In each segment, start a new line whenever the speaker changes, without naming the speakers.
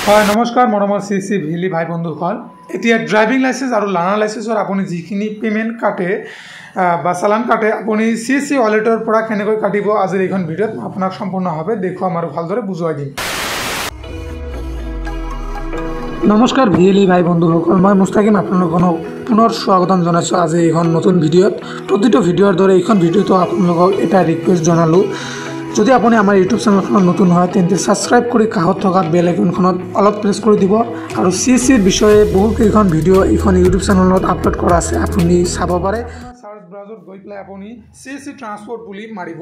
হয় নমস্কাৰ মৰমৰ সিসি ভিলি ভাই বন্ধুসকল এতিয়া ড্ৰাইভিং লাইসেন্স আৰু লাৰ্নাৰ লাইসেন্সৰ আপুনি যিখিনি পেমেন্ট কাটে বা চালান কাটে আপুনি সিসি ওয়ালেটৰ পৰা কেনেকৈ কাটিব আজিৰ এইখন ভিডিঅ'ত আপোনাক সম্পূৰ্ণভাৱে দেখুৱাম আৰু ভালদৰে বুজাই দিম। নমস্কাৰ ভিলি ভাই বন্ধুসকল মই মুস্তাকিম আপোনালোকক পুনৰ স্বাগতম জনাইছো আজি এইখন নতুন ভিডিঅ'ত। প্ৰতিটো ভিডিঅ'ৰ দৰে এইখন ভিডিঅ'টো আপোনালোকক এটা ৰিকুৱেষ্ট জনালো যদি আপুনি আমাৰ ইউটিউব চেনেলখনত নতুন হয় তেন্তে সাবস্ক্রাইব কৰি কাষত থকা বেল আইকনখনত অলপ প্ৰেছ কৰি দিব আৰু সিসিৰ বিষয়ে বহু কেইখন ভিডিঅ' এইখন ইউটিউব চেনেলত আপলোড কৰা আছে আপুনি চাব পাৰে। সাৰ্চ ব্ৰাউজাৰত গৈ পেলাই আপুনি সিসি ট্ৰান্সপোৰ্ট বুলি মাৰিব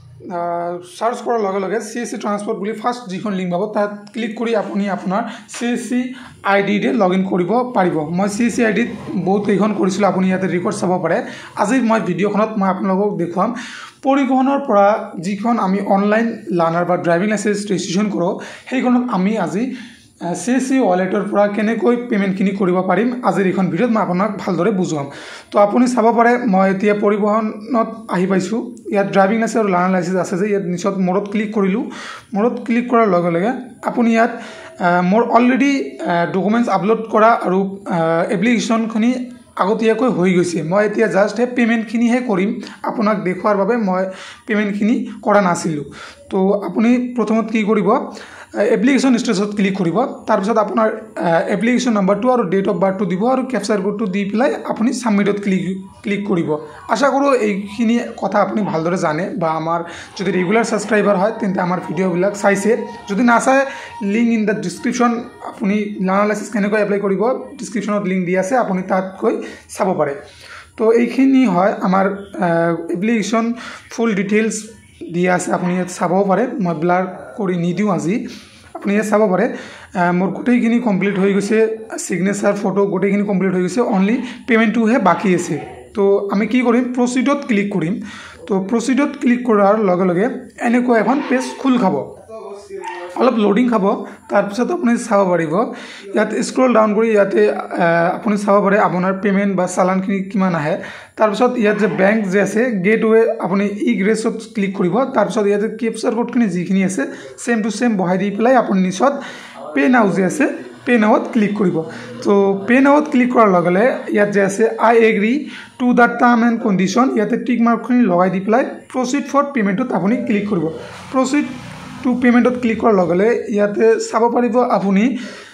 সাৰ্চ কৰাৰ লগে লগে সিসি ট্ৰান্সপোৰ্ট বুলি ফাৰ্ষ্ট যিখন লিংক পাব তাত ক্লিক কৰি আপুনি আপোনাৰ সিসি আইডি দে লগইন কৰিব পাৰিব। মই সিসি আইডিত বহুত কেইখন কৰিছিলো আপুনি ইয়াতে ৰেকৰ্ড চাব পাৰে। আজি মই ভিডিঅ'খনত মই আপোনালোকক দেখুৱাম পৰিবহনৰ পৰা যিখন আমি অনলাইন লাৰ্নাৰ বা ড্ৰাইভিং লাইসেন্স ৰেজিষ্ট্ৰেচন কৰো সেইখনত আমি আজি সিসি ওয়ালেটৰ পৰা কেনেকৈ পেমেন্টখিনি কৰিব পাৰিম আজিৰ এইখন ভিডিঅ'ত মই আপোনাক ভালদৰে বুজাম। তো আপুনি চাব পাৰে মই এতিয়া পৰিবহনত আহি পাইছো ইয়াত ড্ৰাইভিং লাইসেন্স আৰু লাৰ্নাৰ লাইসেন্স আছে যে ইয়াত নিচত মোৰত ক্লিক কৰিলো। মোৰত ক্লিক কৰাৰ লগে লগে আপুনি ইয়াত মোৰ অলৰেডি ডকুমেন্টস আপলোড কৰা আৰু এপ্লিকেশনখিনি আগতীয়াকৈ হৈ গৈছে। মই এতিয়া জাস্ট পেমেন্টখিনিহে কৰিম আপোনাক দেখুৱাৰ বাবে মই পেমেন্টখিনি কৰা নাছিলো। তো আপুনি প্ৰথমত কি কৰিব এপ্লিকেশন স্টেটাসত ক্লিক কৰিব তাৰ পিছত আপোনাৰ এপ্লিকেশন নম্বৰটো আৰু ডেট অফ বাৰ্থটো দিব আৰু ক্যাপচাৰ কোডটো দি পেলাই আপুনি সাবমিটত ক্লিক কৰিব। আশা কৰো এইখিনি কথা আপুনি ভালদৰে জানে বা আমাৰ যদি ৰেগুলাৰ সাবস্ক্ৰাইবাৰ হয় তেন্তে আমাৰ ভিডিঅ'বিলাক চাইছে যদি না চাই লিংক ইন দা ডেসক্ৰিপশন আপুনি লাৰ্নাৰ লাইসেন্স কেনেকৈ এপ্লাই কৰিব ডেসক্ৰিপশনত লিংক দি আছে আপুনি তাত গৈ চাব পাৰে। তো এইখিনি হয় আমাৰ এপ্লিকেশন ফুল ডিটেইলছ দিয়া আছে আপুনি ইয়াত চাব পাৰে মই ব্লাৰ কৰি নিদিও আজি আপুনি ইয়াত চাব পাৰে মোৰ গোটেইখিনি কমপ্লিট হৈ গৈছে সিগনেচাৰ ফটো গোটেইখিনি কমপ্লিট হৈ গৈছে অনলি পেমেন্টটোহে বাকি আছে। তো আমি কি কৰিম প্ৰসিডত ক্লিক কৰিম। তো প্ৰসিডত ক্লিক কৰাৰ লগে লগে এনেকৈ এখন পেজ খুল খাব অলপ লোডিং খাব তাৰ পিছত আপুনি চাব পাৰিব ইয়াত স্ক্ৰল ডাউন কৰি ইয়াতে আপুনি চাব পাৰে আপোনাৰ পেমেন্ট বা চালানখিনি কিমান আহে। তাৰ পিছত ইয়াত যে বেংক যে আছে গেটৱে আপুনি ই গ্ৰেছত ক্লিক কৰিব তাৰ পিছত ইয়াতে ক্যাপচাৰ কোডখিনি যিখিনি আছে সেম টু সেম বহাই দি পেলাই আপুনি নিচত পে নাও যে আছে পে নাওত ক্লিক কৰিব। তো পে নাওত ক্লিক কৰাৰ লগে লগে ইয়াত যে আছে I agree to the term and condition ইয়াতে টিক মাৰ্কখিনি লগাই দি পেলাই প্ৰসিড ফৰ পেমেন্টত আপুনি ক্লিক কৰিব। প্ৰসিড টু পেমেন্টত ক্লিক কৰাৰ লগে লগে ইয়াতে চাব পাৰিব আপুনি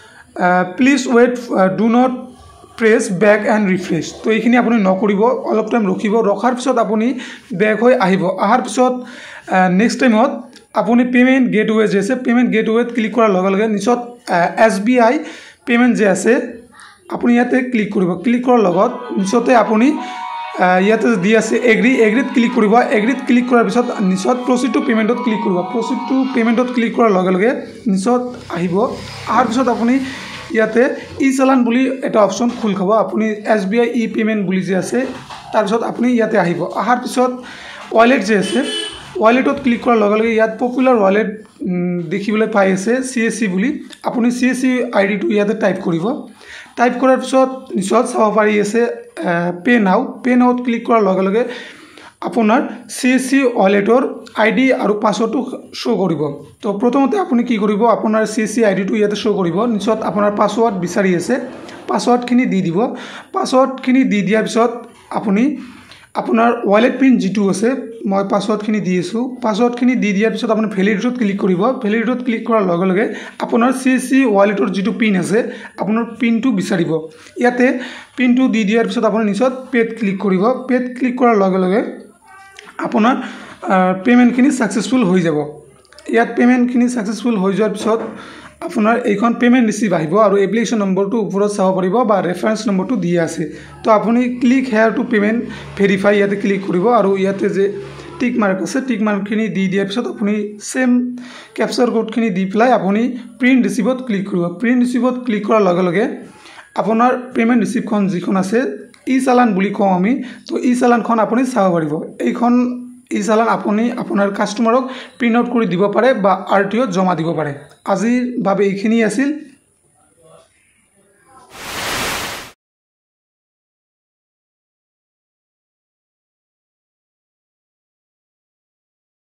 please wait do not press back and refresh. তো এইখিনি আপুনি নকৰিব অলপ টাইম ৰখিব ৰখাৰ পিছত আপুনি বেক হৈ আহিব অহাৰ পিছত নেক্সট টাইমত আপুনি পেমেন্ট গেটৱে যে আছে পেমেন্ট গেটৱেত ক্লিক কৰাৰ লগে লগে নিচত SBI পেমেন্ট যে আছে আপুনি ইয়াতে ক্লিক কৰিব। ক্লিক কৰাৰ লগত নিচতে আপুনি ইয়াতে দি আছে এগ্ৰিত ক্লিক কৰিব। এগ্ৰিত ক্লিক কৰাৰ পিছত নিচত প্ৰসিড টু পেমেন্টত ক্লিক কৰিব। প্ৰসিড টু পেমেন্টত ক্লিক কৰাৰ লগে লগে নিচত আহিব অহাৰ পিছত আপুনি ইয়াতে ই চালান বুলি এটা অপশন খুল খাব আপুনি SBI ই পেমেন্ট বুলি যে আছে তাৰ পিছত আপুনি ইয়াতে আহিব অহাৰ পিছত ওয়ালেট যে আছে ওয়ালেটত ক্লিক কৰাৰ লগে লগে ইয়াত পপুলাৰ ওয়ালেট দেখিবলৈ পাই আছে CSC বুলি আপুনি CSC আইডিটো ইয়াতে টাইপ কৰিব। টাইপ কৰাৰ পিছত নিচত চাব পাৰি আছে পে নাওত ক্লিক কৰাৰ লগে লগে আপোনাৰ CSC ওয়ালেটৰ আইডি আৰু পাছৱৰ্ডটো শো কৰিব। তো প্ৰথমতে আপুনি কি কৰিব আপোনাৰ CSC আইডিটো ইয়াতে শো কৰিব নিচত আপোনাৰ পাছৱৰ্ড বিচাৰি আছে পাছৱৰ্ডখিনি দি দিব। পাছৱৰ্ডখিনি দি দিয়াৰ পিছত আপুনি আপোনাৰ ওয়ালেট পিন যিটো আছে মই পাছৱৰ্ডখিনি দি আছো পাছৱৰ্ডখিনি দি দিয়াৰ পিছত আপুনি ভ্যালিডিটত ক্লিক কৰিব। ভ্যালিডিটত ক্লিক কৰাৰ লগে লগে আপোনাৰ CSC ওয়ালেটৰ যিটো পিন আছে আপোনাৰ পিনটো বিচাৰিব। ইয়াতে পিনটো দি দিয়াৰ পিছত আপুনি নিচত পেড ক্লিক কৰিব। পেড ক্লিক কৰাৰ লগে লগে আপোনাৰ পেমেন্টখিনি সাকসেসফুল হৈ যাব। ইয়াত পেমেন্টখিনি সাকসেসফুল হৈ যোৱাৰ পিছত আপোনাৰ এইখন পেমেন্ট ৰিসিভ আহিব আৰু এপ্লিকেশন নম্বৰটো ওপৰত চাব পাৰিব বা ৰেফাৰেন্স নম্বৰটো দি আছে। তো আপুনি click here to payment verify ইয়াতে ক্লিক কৰিব আৰু ইয়াতে যে টিক মাৰ্ক আছে টিক মাৰ্কখিনি দি দিয়াৰ পিছত আপুনি সেম ক্যাপচাৰ কোডখিনি দি পেলাই আপুনি প্ৰিন্ট ৰিসিভত ক্লিক কৰিব। প্ৰিন্ট ৰিসিভত ক্লিক কৰাৰ লগে লগে আপোনাৰ পেমেন্ট ৰিসিভখন যিখন আছে ই চালান বুলি কওঁ আমি তো ই চালানখন আপুনি চাব পাৰিব। এইখন ই চালান আপুনি আপোনাৰ কাস্টমাৰক প্ৰিন্ট আউট কৰি দিব পাৰে বা RTOত জমা দিব পাৰে। আজিৰ বাবে এইখিনি আছিল।